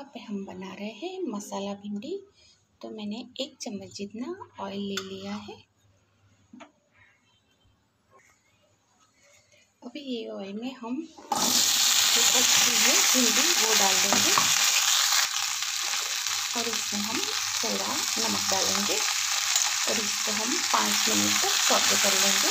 यहाँ पे हम बना रहे हैं मसाला भिंडी। तो मैंने 1 चम्मच जितना ऑयल ले लिया है। अभी ये ऑयल में हम जो कच्ची है भिंडी वो डाल देंगे और इसमें हम थोड़ा नमक डालेंगे और इसको हम 5 मिनट तक सौते कर लेंगे।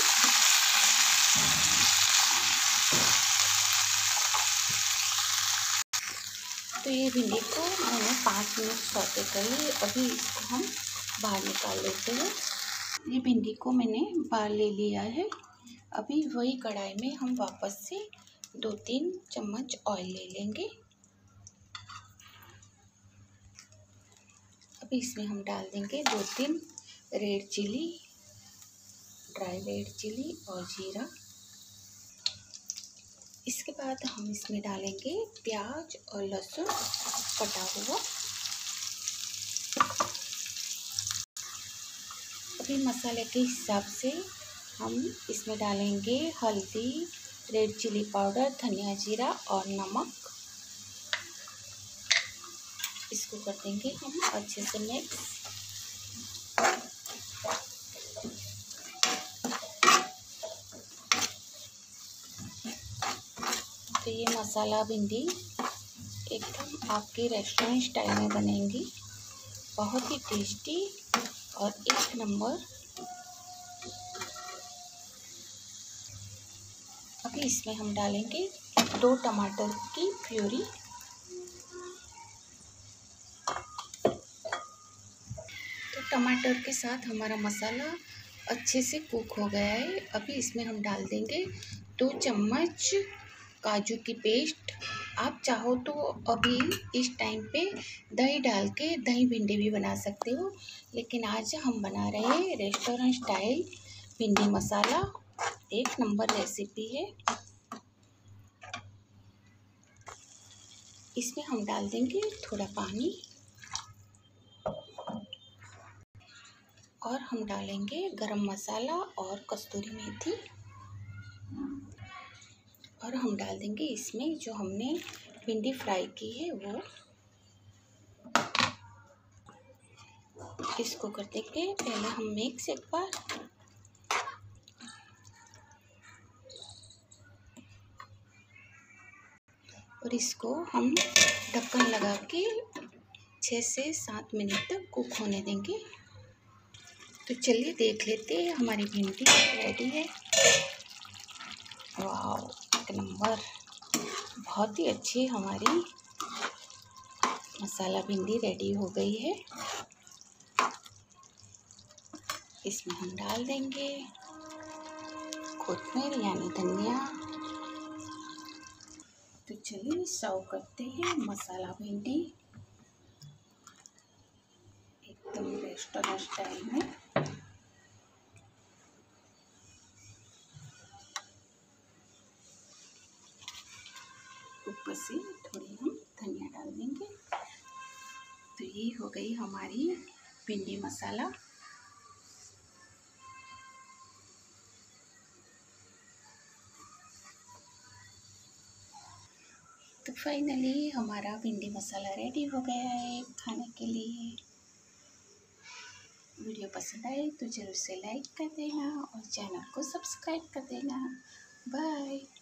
तो ये भिंडी को मैंने 5 मिनट सौते कर ली। अभी इसको हम बाहर निकाल लेते हैं। ये भिंडी को मैंने बाहर ले लिया है। अभी वही कढ़ाई में हम वापस से 2-3 चम्मच ऑयल ले लेंगे। अभी इसमें हम डाल देंगे 2-3 red chilli, dry red chilli और जीरा। इसके बाद हम इसमें डालेंगे प्याज और लहसुन कटा हुआ। अभी मसाले के हिसाब से हम इसमें डालेंगे हल्दी, रेड चिली पाउडर, धनिया जीरा और नमक। इसको कर देंगे हम अच्छे से मिक्स। तो ये मसाला भिंडी एकदम आपके रेस्टोरेंट स्टाइल में बनेंगी, बहुत ही टेस्टी और 1 नंबर। अभी इसमें हम डालेंगे 2 टमाटर की प्यूरी। तो टमाटर के साथ हमारा मसाला अच्छे से कुक हो गया है। अभी इसमें हम डाल देंगे 2 चम्मच काजू की पेस्ट। आप चाहो तो अभी इस टाइम पे दही डाल के दही भिंडी भी बना सकते हो, लेकिन आज हम बना रहे हैं रेस्टोरेंट स्टाइल भिंडी मसाला। 1 नंबर रेसिपी है। इसमें हम डाल देंगे थोड़ा पानी और हम डालेंगे गरम मसाला और कस्तूरी मेथी और हम डाल देंगे इसमें जो हमने भिंडी फ्राई की है वो। इसको कर देंगे पहले हम मिक्स एक बार। और इसको हम ढक्कन लगा के 6 से 7 मिनट तक कुक होने देंगे। तो चलिए देख लेते हैं, हमारी भिंडी रेडी है। वाह, 1 नंबर। बहुत ही अच्छी हमारी मसाला भिंडी रेडी हो गई है। इसमें हम डाल देंगे कोथिंबीर यानी धनिया। तो चलिए सर्व करते हैं मसाला भिंडी एकदम रेस्टोरेंट स्टाइल में। ऊपर से थोड़ी हम धनिया डाल देंगे। तो ये हो गई हमारी भिंडी मसाला। तो फाइनली हमारा भिंडी मसाला रेडी हो गया है खाने के लिए। वीडियो पसंद आए तो ज़रूर से लाइक कर देना और चैनल को सब्सक्राइब कर देना। बाय।